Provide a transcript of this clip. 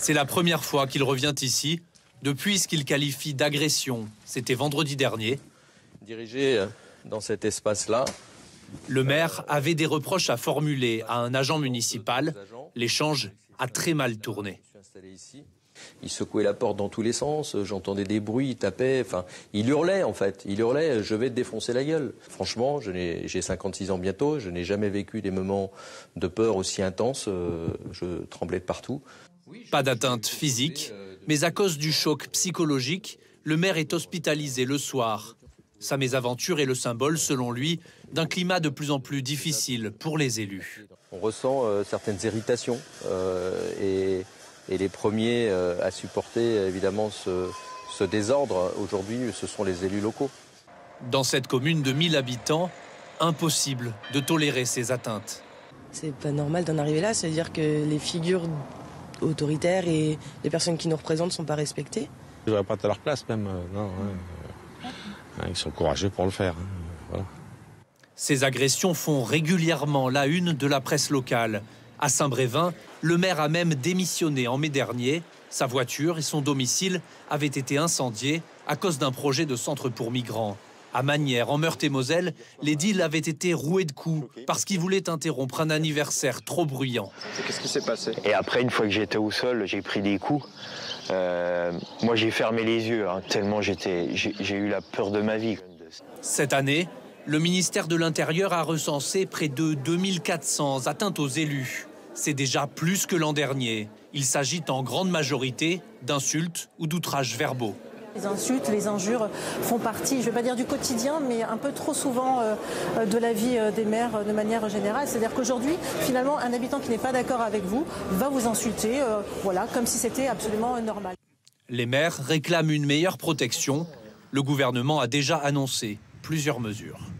C'est la première fois qu'il revient ici, depuis ce qu'il qualifie d'agression. C'était vendredi dernier. Dirigé dans cet espace-là. Le maire avait des reproches à formuler à un agent municipal. L'échange a très mal tourné. Il secouait la porte dans tous les sens, j'entendais des bruits, il tapait, enfin, il hurlait en fait. Il hurlait « je vais te défoncer la gueule ». Franchement, j'ai 56 ans bientôt, je n'ai jamais vécu des moments de peur aussi intenses, je tremblais de partout. Pas d'atteinte physique, mais à cause du choc psychologique, le maire est hospitalisé le soir. Sa mésaventure est le symbole, selon lui, d'un climat de plus en plus difficile pour les élus. On ressent certaines irritations et les premiers à supporter évidemment ce désordre, aujourd'hui, ce sont les élus locaux. Dans cette commune de 1000 habitants, impossible de tolérer ces atteintes. C'est pas normal d'en arriver là, c'est-à-dire que les figures autoritaires et les personnes qui nous représentent ne sont pas respectées. Je ne voudrais pas être à leur place même, non. Ils sont courageux pour le faire. Voilà. Ces agressions font régulièrement la une de la presse locale. À Saint-Brévin, le maire a même démissionné en mai dernier. Sa voiture et son domicile avaient été incendiés à cause d'un projet de centre pour migrants. À Magnières, en Meurthe-et-Moselle, l'édile avait été roué de coups parce qu'il voulait interrompre un anniversaire trop bruyant. Qu'est-ce qui s'est passé? Et après, une fois que j'étais au sol, j'ai pris des coups. Moi, j'ai fermé les yeux, tellement j'ai eu la peur de ma vie. Cette année, le ministère de l'Intérieur a recensé près de 2400 atteintes aux élus. C'est déjà plus que l'an dernier. Il s'agit en grande majorité d'insultes ou d'outrages verbaux. Les insultes, les injures font partie, je ne vais pas dire du quotidien, mais un peu trop souvent de la vie des maires de manière générale. C'est-à-dire qu'aujourd'hui, finalement, un habitant qui n'est pas d'accord avec vous va vous insulter, voilà, comme si c'était absolument normal. Les maires réclament une meilleure protection. Le gouvernement a déjà annoncé plusieurs mesures.